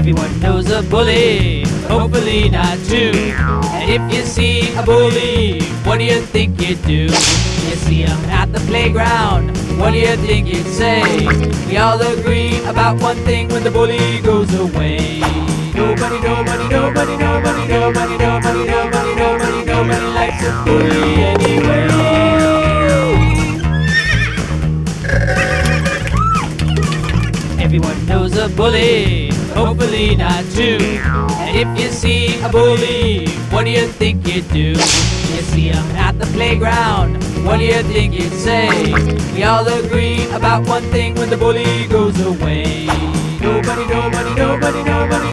Everyone knows a bully, hopefully not you. And if you see a bully, what do you think you do? You see him at the playground, what do you think you'd say? We all agree about one thing when the bully goes away. Nobody, nobody, nobody, nobody, nobody, nobody, nobody, nobody, nobody likes a bully anyway. Everyone knows a bully, hopefully not you. And if you see a bully, what do you think you'd do? You see him at the playground, what do you think you'd say? We all agree about one thing when the bully goes away. Nobody, nobody, nobody, nobody